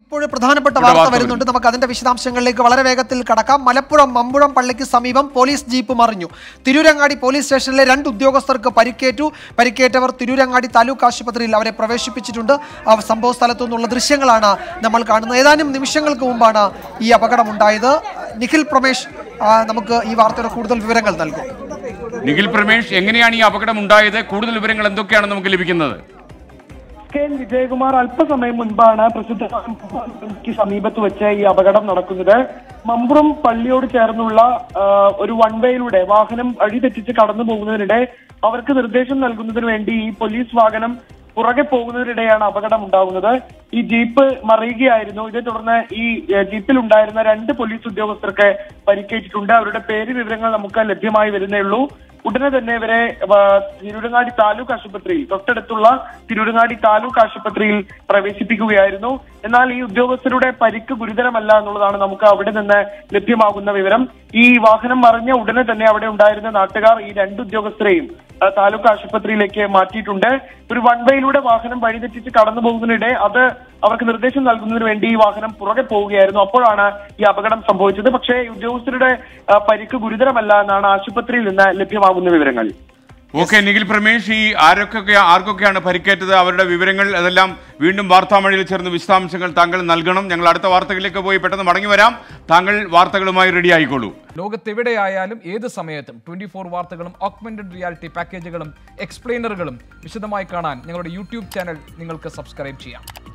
ഇപ്പോൾ പ്രധാനപ്പെട്ട വാർത്ത വരുന്നുണ്ട്. നമുക്ക് അതിന്റെ വിശദാംശങ്ങളിലേക്ക് വളരെ വേഗത്തിൽ കടക്കാം. മലപ്പുറം മമ്പുഴം പള്ളിക്ക് സമീപം പോലീസ് ജീപ്പ് മറിഞ്ഞു. തിരൂരങ്ങാടി പോലീസ് സ്റ്റേഷനിലെ 2 ഉദ്യോഗസ്ഥർക്ക് പരിക്കേറ്റു. പരിക്കേറ്റവർ തിരൂരങ്ങാടി താലൂക്ക് ആശുപത്രിയിൽ അവരെ പ്രവേശിപ്പിച്ചിട്ടുണ്ട്. സംഭവ സ്ഥലത്തു നിന്നുള്ള ദൃശ്യങ്ങളാണ് നമ്മൾ കാണുന്നത്. ഏതാനും നിമിഷങ്ങൾക്ക് മുമ്പാണ് ഈ അപകടമുണ്ടായത്. നിഖിൽ പ്രമേഷ് നമുക്ക് ഈ വാർത്തയുടെ കൂടുതൽ വിവരങ്ങൾ നൽകും. നിഖിൽ പ്രമേഷ്, എങ്ങനെയാണ് ഈ അപകടം ഉണ്ടായത്? കൂടുതൽ വിവരങ്ങൾ എന്തൊക്കെയാണ് നമുക്ക് ലഭിക്കുന്നത്? വിജയകുമാർ, അല്പസമയം മുൻപാണ് പ്രസിദ്ധ സമീപത്ത് വെച്ച് ഈ അപകടം നടക്കുന്നത്. മമ്പുറം പള്ളിയോട് ചേർന്നുള്ള ഒരു വൺവേയിലൂടെ വാഹനം വഴിതെറ്റിച്ച് കടന്നു പോകുന്നതിനിടെ അവർക്ക് നിർദ്ദേശം നൽകുന്നതിന് വേണ്ടി ഈ പോലീസ് വാഹനം പുറകെ പോകുന്നതിനിടെയാണ് അപകടം ഉണ്ടാകുന്നത്. ഈ ജീപ്പ് മറിയുകയായിരുന്നു. ഇതേ തുടർന്ന് ഈ ജീപ്പിൽ ഉണ്ടായിരുന്ന 2 പോലീസ് ഉദ്യോഗസ്ഥർക്ക് പരിക്കേറ്റിട്ടുണ്ട്. അവരുടെ പേര് വിവരങ്ങൾ നമുക്ക് ലഭ്യമായി വരുന്നേ ഉള്ളൂ. ഉടനെ തന്നെ ഇവരെ തിരൂരങ്ങാടി താലൂക്ക് ആശുപത്രിയിൽ, തൊട്ടടുത്തുള്ള തിരൂരങ്ങാടി താലൂക്ക് ആശുപത്രിയിൽ പ്രവേശിപ്പിക്കുകയായിരുന്നു. എന്നാൽ ഈ ഉദ്യോഗസ്ഥരുടെ പരിക്ക് ഗുരുതരമല്ല എന്നുള്ളതാണ് നമുക്ക് അവിടെ നിന്ന് ലഭ്യമാകുന്ന വിവരം. ഈ വാഹനം മറിഞ്ഞ ഉടനെ തന്നെ അവിടെ ഉണ്ടായിരുന്ന നാട്ടുകാർ ഈ 2 ഉദ്യോഗസ്ഥരെയും താലൂക്ക് ആശുപത്രിയിലേക്ക് മാറ്റിയിട്ടുണ്ട്. ഒരു വൺവേയിലൂടെ വാഹനം വഴിതെറ്റിച്ച് കടന്നു പോകുന്നതിനിടെ അത് അവർക്ക് നിർദ്ദേശം നൽകുന്നതിന് വേണ്ടി ഈ വാഹനം പുറകെ പോവുകയായിരുന്നു. അപ്പോഴാണ് ഈ അപകടം സംഭവിച്ചത്. പക്ഷേ ഉദ്യോഗസ്ഥരുടെ പരിക്ക് ഗുരുതരമല്ല എന്നാണ് ആശുപത്രിയിൽ നിന്ന് ലഭ്യമാകുന്ന വിവരങ്ങൾ. ഓക്കെ നിഖിൽ പ്രമേഷ്, ഈ ആർക്കൊക്കെയാണ് പരിക്കേറ്റത്, അവരുടെ വിവരങ്ങൾ അതെല്ലാം വീണ്ടും വാർത്താമഴയിൽ ചേർന്ന് വിശദാംശങ്ങൾ താങ്കൾ നൽകണം. ഞങ്ങൾ അടുത്ത വാർത്തകളിലേക്ക് പോയി പെട്ടെന്ന് മടങ്ങി വരാം. താങ്കൾ വാർത്തകളുമായി റെഡി ആയിക്കോളൂ. ലോകത്തെവിടെയായാലും ഏത് സമയത്തും 24 വാർത്തകളും ഓഗ്മെന്റഡ് റിയാലിറ്റി പാക്കേജുകളും എക്സ്പ്ലെയിനറുകളും വിശദമായി കാണാൻ ഞങ്ങളുടെ യൂട്യൂബ് ചാനൽ നിങ്ങൾക്ക് സബ്സ്ക്രൈബ് ചെയ്യാം.